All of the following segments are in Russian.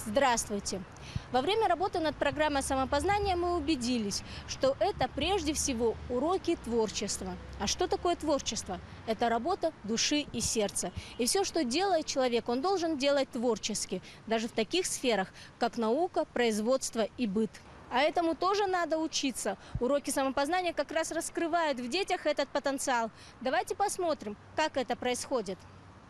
Здравствуйте! Во время работы над программой самопознания мы убедились, что это прежде всего уроки творчества. А что такое творчество? Это работа души и сердца. И все, что делает человек, он должен делать творчески, даже в таких сферах, как наука, производство и быт. А этому тоже надо учиться. Уроки самопознания как раз раскрывают в детях этот потенциал. Давайте посмотрим, как это происходит.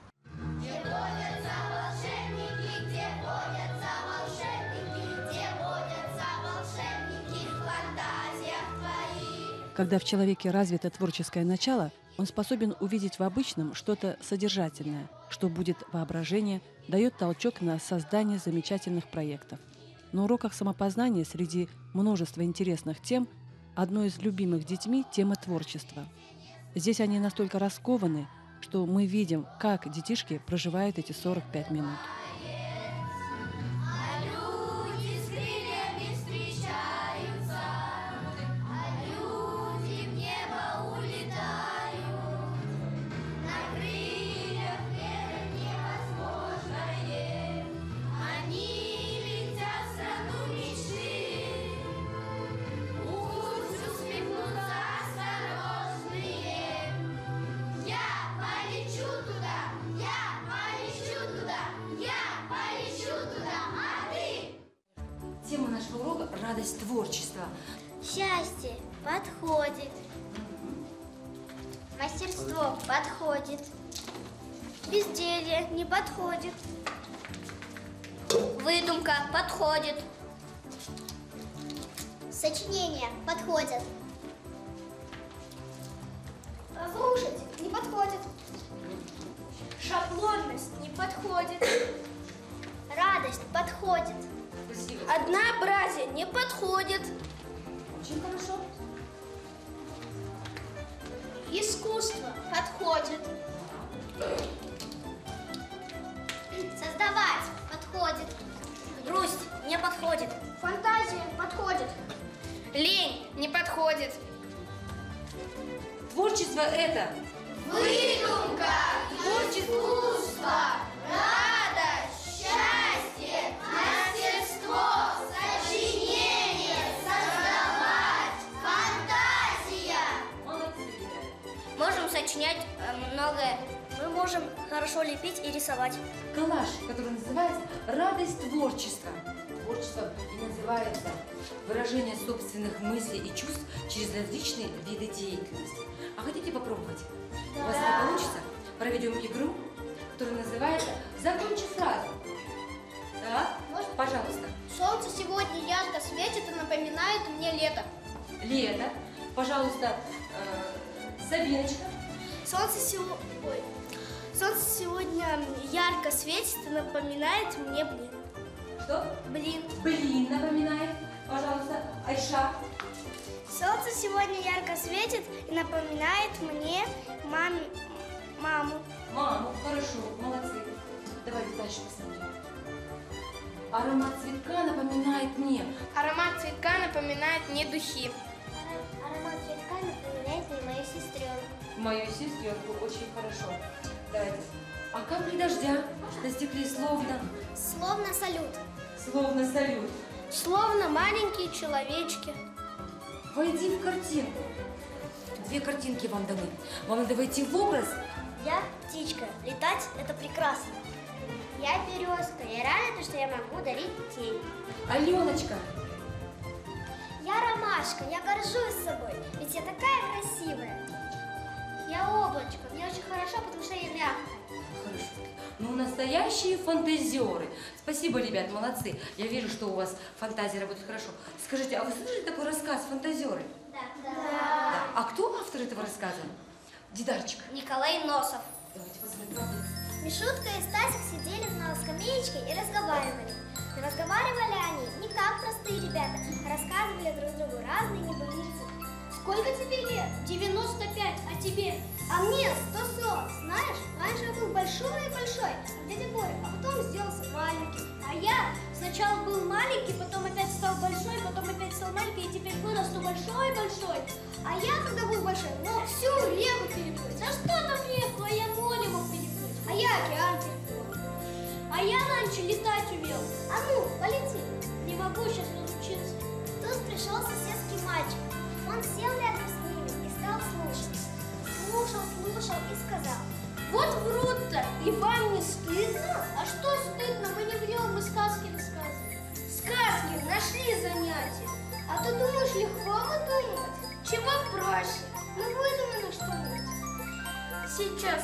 Когда в человеке развито творческое начало, он способен увидеть в обычном что-то содержательное, что будет воображение, дает толчок на создание замечательных проектов. На уроках самопознания среди множества интересных тем одной из любимых детьми – тема творчества. Здесь они настолько раскованы, что мы видим, как детишки проживают эти 45 минут. Тема нашего урока – радость творчества. Счастье подходит. Мастерство подходит. Безделье не подходит. Выдумка подходит. Сочинения подходят. Разрушить не подходит. Шаблонность не подходит. Радость подходит. Однообразие не подходит. Очень хорошо. Искусство подходит. Создавать подходит. Грусть не подходит. Фантазия подходит. Лень не подходит. Творчество – это Выдумка, искусство, радость, счастье, мастерство, сочинение, создавать, фантазия. молодцы, ребята. Можем сочинять многое. Мы можем хорошо лепить и рисовать. Коллаж, который называется «Радость творчества». Творчество и называется выражение собственных мыслей и чувств через различные виды деятельности. А хотите попробовать? Да. У вас это получится? Проведем игру, которая называется «Закончи фразу». Да? Можно? Пожалуйста. Солнце сегодня ярко светит и напоминает мне лето. Лето. Пожалуйста, Сабиночка. Солнце сегодня ярко светит и напоминает мне блин. Что? Блин. Блин напоминает. Пожалуйста, Айша. Солнце сегодня ярко светит и напоминает мне маму. Маму, хорошо, молодцы. Давайте дальше посмотрим. Аромат цветка напоминает мне. Аромат цветка напоминает мне духи. Аромат цветка напоминает мне мою сестренку. Мою сестренку, очень хорошо. Давайте. А капли дождя на стекле словно Словно салют. салют. Словно маленькие человечки. Войди в картинку. Две картинки вам даны. Вам надо войти в образ. Я птичка. Летать – это прекрасно. Я березка. Я рада, что я могу дарить тень. Аленочка. Я ромашка. Я горжусь собой. Ведь я такая красивая. Я облачко. Мне очень хорошо, потому что я мягкая. Хорошо. Ну, настоящие фантазеры. Спасибо, ребят, молодцы. Я вижу, что у вас фантазия работает хорошо. Скажите, а вы слышали такой рассказ «Фантазеры»? Да. Да. А кто автор этого рассказа? Дидарчик. Николай Носов. Давайте посмотрим. Мишутка и Стасик сидели на скамеечке и разговаривали. Но разговаривали они не как простые ребята, а рассказывали друг другу разные небылицы. Сколько тебе лет? 95. А тебе? А мне 140. Знаешь, раньше я был большой-большой, как дядя Боря, а потом сделался маленький. А я сначала был маленький, потом опять стал большой, потом опять стал маленький, и теперь вырасту большой-большой. А я, когда был большой, мог всю реку переплыть. А что там реку? А я море мог переплыть. А я океан переплыл. А А я раньше летать умел. А ну, полети. Не могу сейчас разучиться. Тут пришел соседский мальчик. Он сел рядом с ними и стал слушать. Слушал и сказал: вот врут-то, и вам не стыдно? А что стыдно? Мы не врем, мы сказки рассказываем. Сказки, нашли занятия. А ты думаешь, легко выдумывать? Чего проще? Ну выдумай на что-нибудь. Сейчас.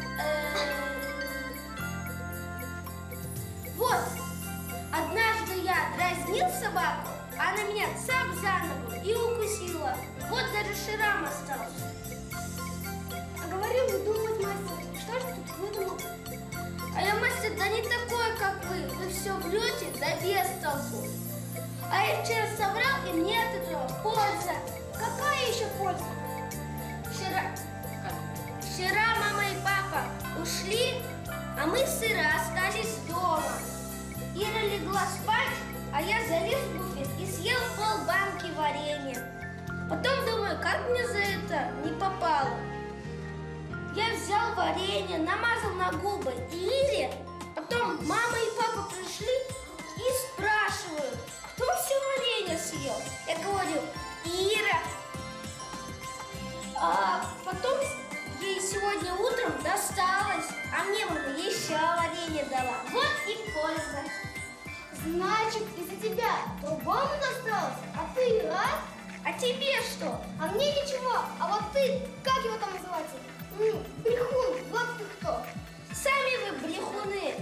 Вот. Однажды я дразнил собаку, а она меня цап за ногу и укусила. Вот даже шрам остался. А говорил выдумывать мастер. Что же тут выдумал? А я мастер, да не такой, как вы. Вы все врете, да без толку. А я вчера соврал, и мне от этого польза. Какая еще польза? Вчера мама и папа ушли, а мы сыро остались дома. Ира легла спать, а я залез в буфет и съел полбанки варенья. Потом думаю, как мне за это не попало. Я взял варенье, намазал на губы Ире. Потом мама и папа пришли и спрашивают, кто все варенье съел? Я говорю: Ира. А потом ей сегодня утром досталось, а мне мама еще варенье дала. Вот и польза. Значит, из-за тебя другому досталось, а ты рад? А тебе что? А мне ничего. А вот ты, как его там называется? Брехун, вот ты кто. Сами вы брехуны.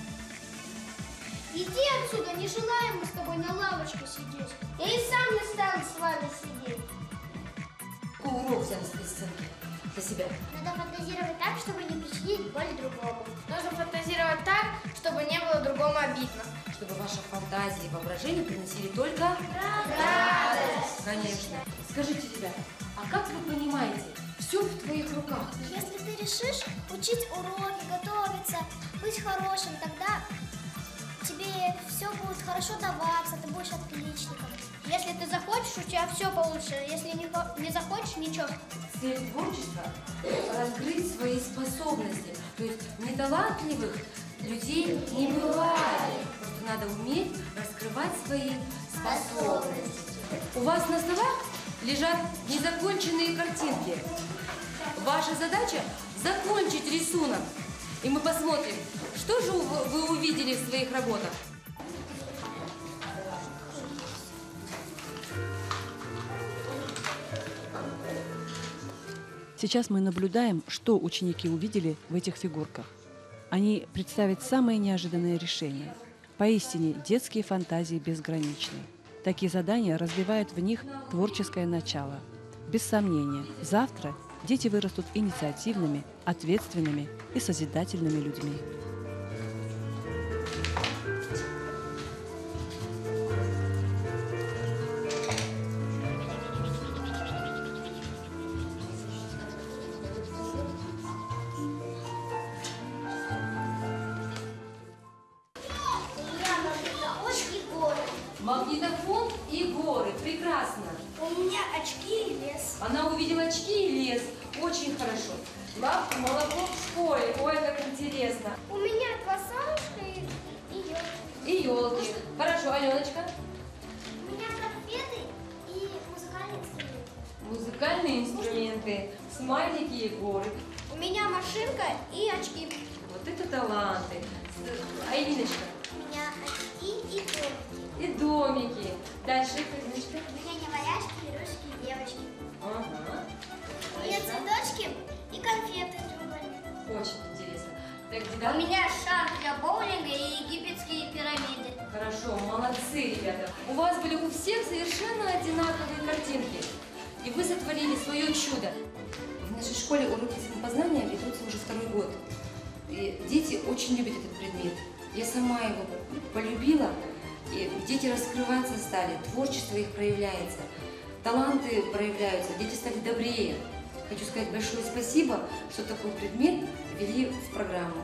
Иди отсюда, не желаем мы с тобой на лавочке сидеть. Я и сам не стану с вами сидеть. Какой урок взял с этой сценки для себя? Надо фантазировать так, чтобы не причинить боль другому. Нужно фантазировать так, чтобы не было другому обидно. Чтобы ваша фантазия и воображение приносили только Радость. Конечно. Скажите, ребята, а как вы понимаете, все в твоих руках? Если ты решишь учить уроки, готовиться, быть хорошим, тогда тебе все будет хорошо даваться, ты будешь отличником. Если ты захочешь, у тебя все получится. Если не захочешь, ничего. Цель творчества – раскрыть свои способности. То есть неталантливых людей не бывает. Просто надо уметь раскрывать свои способности. У вас на столах лежат незаконченные картинки. Ваша задача – закончить рисунок. И мы посмотрим, что же вы увидели в своих работах. Сейчас мы наблюдаем, что ученики увидели в этих фигурках. Они представят самые неожиданные решения. Поистине, детские фантазии безграничны. Такие задания развивают в них творческое начало. Без сомнения, завтра дети вырастут инициативными, ответственными и созидательными людьми. Магнитофон и горы. Прекрасно. У меня очки и лес. Она увидела очки и лес. Очень хорошо. Лапка, молоко в школе. Ой, как интересно. У меня два солнышка и елки. И елки. Хорошо, Аленочка. У меня конфеты и музыкальные инструменты. Музыкальные инструменты, смайлики и горы. У меня машинка и очки. Вот это таланты. Айлиночка. У меня очки и домики. И домики. Дальше, Кариночка. У меня неваляшки, игрушки и девочки. Ага. У меня цветочки и конфеты треугольные. Очень интересно. Так, У Дида? меня шар для боулинга и египетские пирамиды. Хорошо, молодцы, ребята. У вас были у всех совершенно одинаковые картинки. И вы сотворили свое чудо. В нашей школе уроки самопознания ведутся уже второй год. И дети очень любят этот предмет. Я сама его полюбила. И дети раскрываться стали, творчество их проявляется, таланты проявляются, дети стали добрее. Хочу сказать большое спасибо, что такой предмет ввели в программу.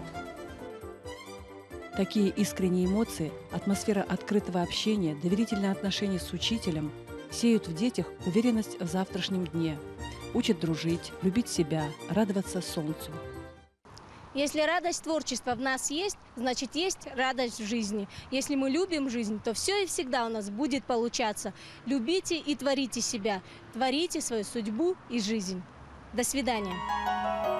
Такие искренние эмоции, атмосфера открытого общения, доверительное отношение с учителем сеют в детях уверенность в завтрашнем дне, учат дружить, любить себя, радоваться солнцу. Если радость творчества в нас есть, значит, есть радость в жизни. Если мы любим жизнь, то все и всегда у нас будет получаться. Любите и творите себя. Творите свою судьбу и жизнь. До свидания.